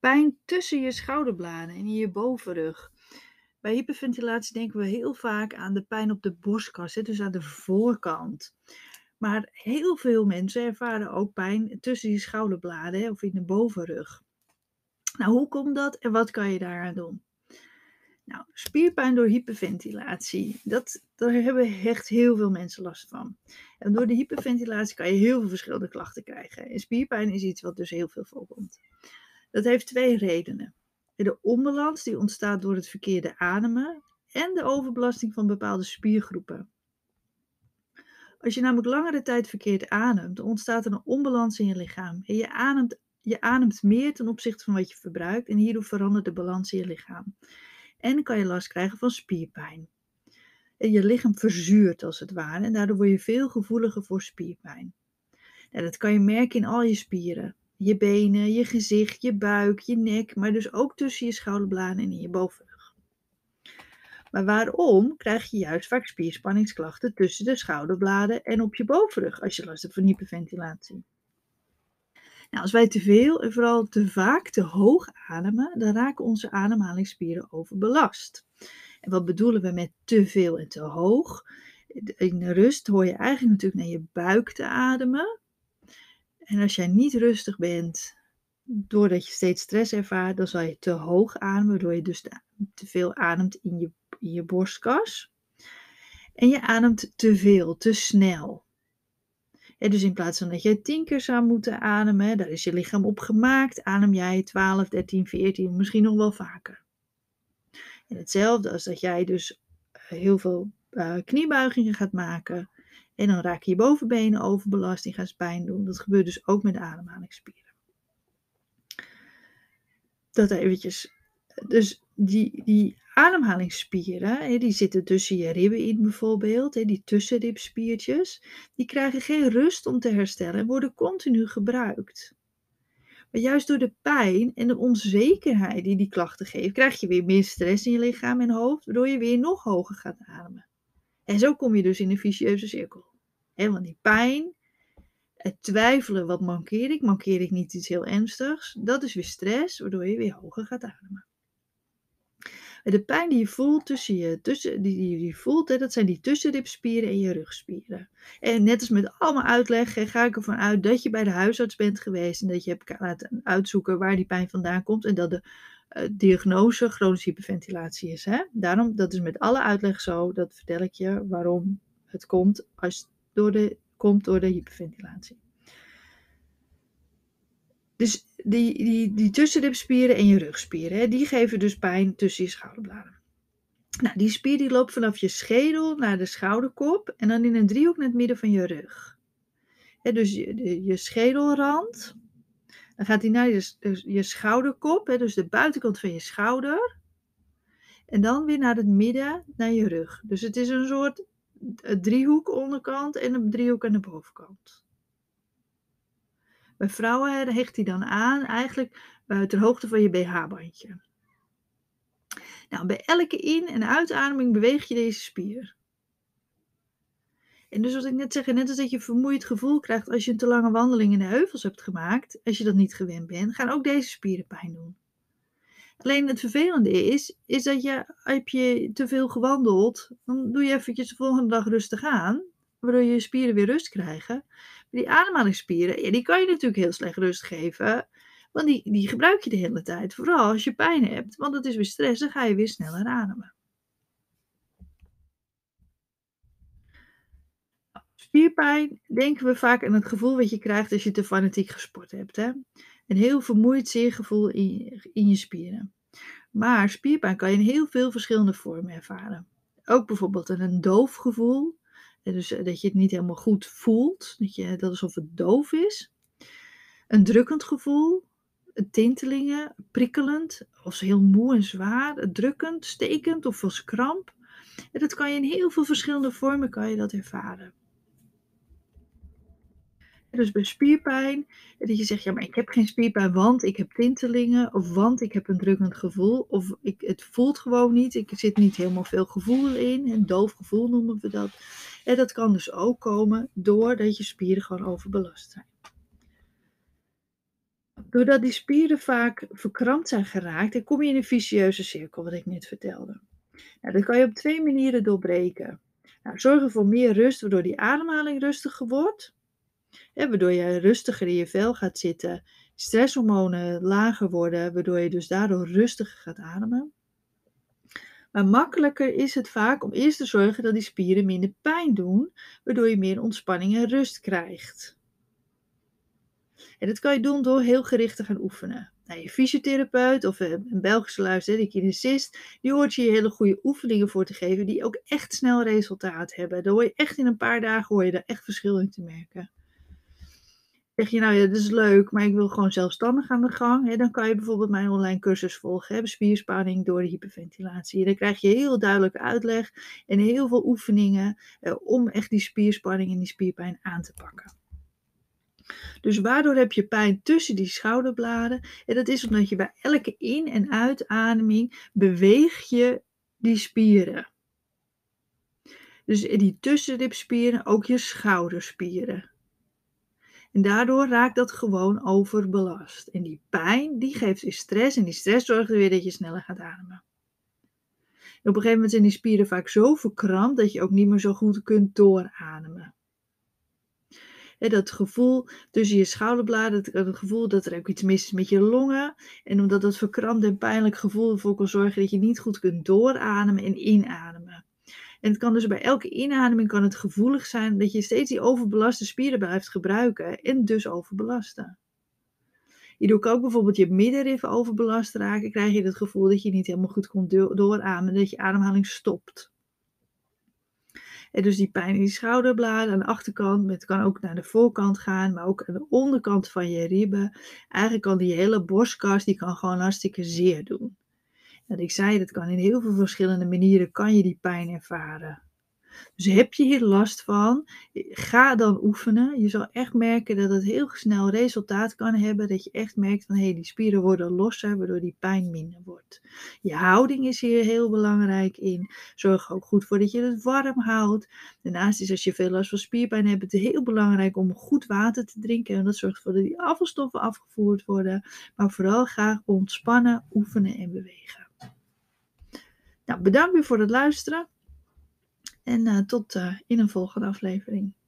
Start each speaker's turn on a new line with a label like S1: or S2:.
S1: Pijn tussen je schouderbladen en in je bovenrug. Bij hyperventilatie denken we heel vaak aan de pijn op de borstkas, hè, dus aan de voorkant. Maar heel veel mensen ervaren ook pijn tussen je schouderbladen, hè, of in de bovenrug. Nou, hoe komt dat en wat kan je daaraan doen? Nou, spierpijn door hyperventilatie, daar hebben echt heel veel mensen last van. En door de hyperventilatie kan je heel veel verschillende klachten krijgen. En spierpijn is iets wat dus heel veel voorkomt. Dat heeft 2 redenen. De onbalans die ontstaat door het verkeerde ademen en de overbelasting van bepaalde spiergroepen. Als je namelijk langere tijd verkeerd ademt, dan ontstaat er een onbalans in je lichaam. En je ademt meer ten opzichte van wat je verbruikt en hierdoor verandert de balans in je lichaam. En dan kan je last krijgen van spierpijn. En je lichaam verzuurt als het ware en daardoor word je veel gevoeliger voor spierpijn. Ja, dat kan je merken in al je spieren. Je benen, je gezicht, je buik, je nek, maar dus ook tussen je schouderbladen en in je bovenrug. Maar waarom krijg je juist vaak spierspanningsklachten tussen de schouderbladen en op je bovenrug als je last hebt van hyperventilatie? Nou, als wij te veel en vooral te vaak te hoog ademen, dan raken onze ademhalingsspieren overbelast. En wat bedoelen we met te veel en te hoog? In de rust hoor je eigenlijk natuurlijk naar je buik te ademen. En als jij niet rustig bent, doordat je steeds stress ervaart, dan zal je te hoog ademen, waardoor je dus te veel ademt in je borstkas. En je ademt te veel, te snel. Dus in plaats van dat je 10 keer zou moeten ademen, daar is je lichaam op gemaakt, adem jij 12, 13, 14, misschien nog wel vaker. En hetzelfde als dat jij dus heel veel kniebuigingen gaat maken. En dan raken je bovenbenen overbelast, die gaan pijn doen. Dat gebeurt dus ook met de ademhalingsspieren. Dat eventjes. Dus die ademhalingsspieren, die zitten tussen je ribben in bijvoorbeeld, die tussenribspiertjes, die krijgen geen rust om te herstellen en worden continu gebruikt. Maar juist door de pijn en de onzekerheid die klachten geven, krijg je weer meer stress in je lichaam en hoofd, waardoor je weer nog hoger gaat ademen. En zo kom je dus in een vicieuze cirkel. Want die pijn, het twijfelen, wat mankeer ik? Mankeer ik niet iets heel ernstigs? Dat is weer stress, waardoor je weer hoger gaat ademen. De pijn die je voelt die je voelt, dat zijn die tussenribspieren en je rugspieren. En net als met allemaal uitleg, ga ik ervan uit dat je bij de huisarts bent geweest en dat je hebt laten uitzoeken waar die pijn vandaan komt en dat de diagnose chronische hyperventilatie is. Daarom, dat is met alle uitleg zo, dat vertel ik je waarom het komt komt door de hyperventilatie. Dus die tussenribspieren en je rugspieren, die geven dus pijn tussen je schouderbladen. Nou, die spier die loopt vanaf je schedel naar de schouderkop en dan in een driehoek naar het midden van je rug. Dus je schedelrand, dan gaat die naar je schouderkop, dus de buitenkant van je schouder. En dan weer naar het midden, naar je rug. Dus het is een soort driehoek onderkant en een driehoek aan de bovenkant. Bij vrouwen hecht die dan aan, eigenlijk ter hoogte van je BH-bandje. Nou, bij elke in- en uitademing beweeg je deze spier. En dus wat ik net zeg, net als dat je vermoeid gevoel krijgt als je een te lange wandeling in de heuvels hebt gemaakt, als je dat niet gewend bent, gaan ook deze spieren pijn doen. Alleen het vervelende is dat heb je te veel gewandeld, dan doe je eventjes de volgende dag rustig aan, waardoor je spieren weer rust krijgen. Maar die ademhalingsspieren, die kan je natuurlijk heel slecht rust geven, want die gebruik je de hele tijd. Vooral als je pijn hebt, want dat is weer stress, dan ga je weer sneller ademen. Spierpijn denken we vaak aan het gevoel wat je krijgt als je te fanatiek gesport hebt. Een heel vermoeid zeergevoel in je spieren. Maar spierpijn kan je in heel veel verschillende vormen ervaren. Ook bijvoorbeeld een doof gevoel. Dus dat je het niet helemaal goed voelt. Dat alsof het doof is. Een drukkend gevoel. Tintelingen, prikkelend. Of heel moe en zwaar. Drukkend, stekend of als kramp. En dat kan je in heel veel verschillende vormen kan je dat ervaren. Dus bij spierpijn, dat je zegt, ja, maar ik heb geen spierpijn, want ik heb tintelingen, of want ik heb een drukkend gevoel, of het voelt gewoon niet, ik zit niet helemaal veel gevoel in, een doof gevoel noemen we dat. En dat kan dus ook komen doordat je spieren gewoon overbelast zijn. Doordat die spieren vaak verkrampt zijn geraakt, dan kom je in een vicieuze cirkel, wat ik net vertelde. Nou, dat kan je op 2 manieren doorbreken. Nou, zorg voor meer rust, waardoor die ademhaling rustiger wordt. Waardoor je rustiger in je vel gaat zitten. Stresshormonen lager worden, waardoor je dus daardoor rustiger gaat ademen. Maar makkelijker is het vaak om eerst te zorgen dat die spieren minder pijn doen, waardoor je meer ontspanning en rust krijgt. En dat kan je doen door heel gericht te gaan oefenen. Nou, je fysiotherapeut of een Belgische luisteraar, die kinesist, die hoort je hele goede oefeningen voor te geven die ook echt snel resultaat hebben. Daar hoor je echt in een paar dagen hoor je daar echt verschil in te merken. Zeg je nou ja, dat is leuk, maar ik wil gewoon zelfstandig aan de gang. Dan kan je bijvoorbeeld mijn online cursus volgen. Spierspanning door de hyperventilatie. Dan krijg je heel duidelijke uitleg en heel veel oefeningen om echt die spierspanning en die spierpijn aan te pakken. Dus waardoor heb je pijn tussen die schouderbladen? En dat is omdat je bij elke in- en uitademing beweeg je die spieren. Dus die tussenribspieren, ook je schouderspieren. En daardoor raakt dat gewoon overbelast. En die pijn, die geeft weer stress. En die stress zorgt er weer dat je sneller gaat ademen. En op een gegeven moment zijn die spieren vaak zo verkrampt dat je ook niet meer zo goed kunt doorademen. Dat gevoel tussen je schouderbladen, het gevoel dat er ook iets mis is met je longen. En omdat dat verkrampt en pijnlijk gevoel ervoor kan zorgen dat je niet goed kunt doorademen en inademen. En het kan dus bij elke inademing kan het gevoelig zijn dat je steeds die overbelaste spieren blijft gebruiken en dus overbelasten. Hierdoor kan ook bijvoorbeeld je middenrif overbelast raken, krijg je het gevoel dat je niet helemaal goed kon doorademen, dat je ademhaling stopt. En dus die pijn in die schouderbladen aan de achterkant, het kan ook naar de voorkant gaan, maar ook aan de onderkant van je ribben. Eigenlijk kan die hele borstkas, die kan gewoon hartstikke zeer doen. En ik zei, dat kan in heel veel verschillende manieren, kan je die pijn ervaren. Dus heb je hier last van, ga dan oefenen. Je zal echt merken dat het heel snel resultaat kan hebben. Dat je echt merkt van, die spieren worden losser, waardoor die pijn minder wordt. Je houding is hier heel belangrijk in. Zorg er ook goed voor dat je het warm houdt. Daarnaast is als je veel last van spierpijn hebt, het heel belangrijk om goed water te drinken. En dat zorgt ervoor dat die afvalstoffen afgevoerd worden. Maar vooral graag ontspannen, oefenen en bewegen. Nou, bedankt weer voor het luisteren. En tot in een volgende aflevering.